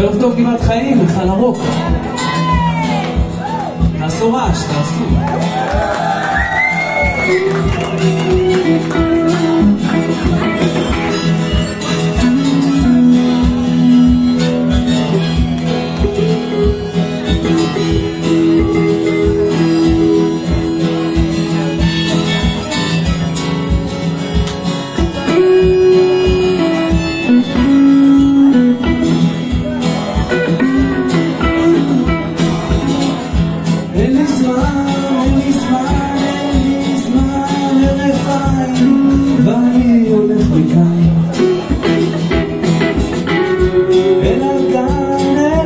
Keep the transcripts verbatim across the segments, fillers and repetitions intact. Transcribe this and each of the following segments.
ערב טוב גבעת חיים, מיכל הרוק. תעשו רעש, תעשו. ואני הולך מכאן אל הגן, אל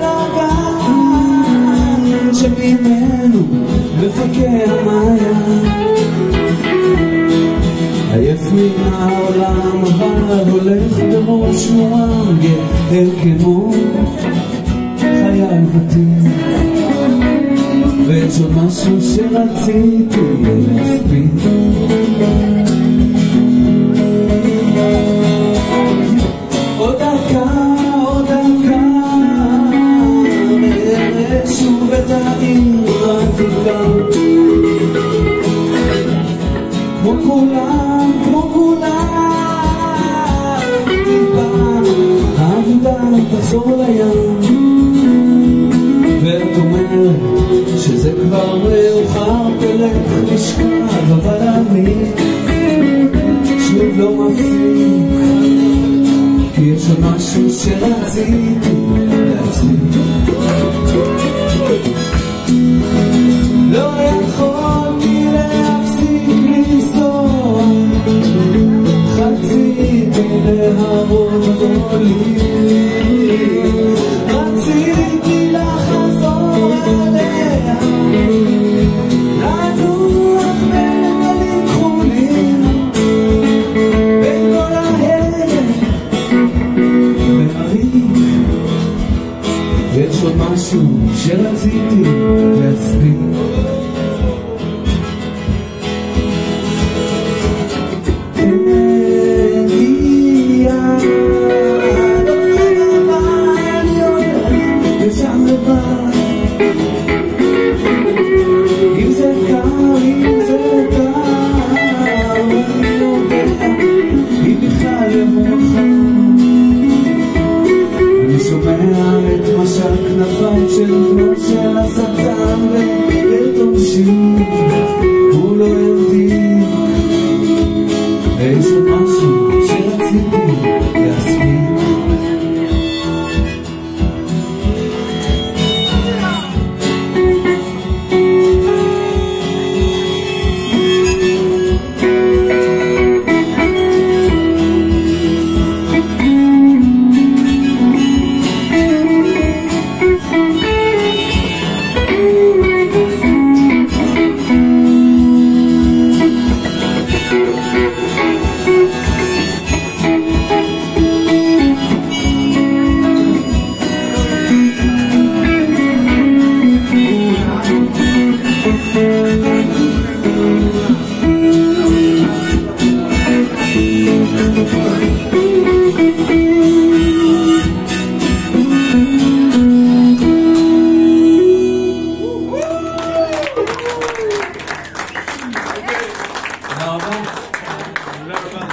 הגן שממנו מפקח מעיין. עייף מן העולם אבל הולך בראש מורם גאה כמו חייל ותיק, ויש עוד משהו שרציתי להספיק. עוד דקה, עוד דקה, נראה שוב את העיר העתיקה. כמו כולם, כמו כולם, טיפה העבודה תחזור לים. ואת אומרת שזה כבר מאוחר, תלך לשכב, אבל אני שוב לא מפסיק, כי יש עוד משהו שרציתי להצליק. לא יכולתי להפסיק לנסוע, חציתי להרות גדולים, רציתי לחזור אליה, לנוח בין גלים כחולים, בין כל ההרג והריק. יש עוד משהו שרציתי להספיק. אם זה קר, אם זה קר, אני יודע, אם בכלל יבוא מחר. אני שומע את משק כנפיו של בנו של השטן ואת עונשי הוא לא ימתיק. ויש עוד משהו שרציתי להספיק. תודה רבה.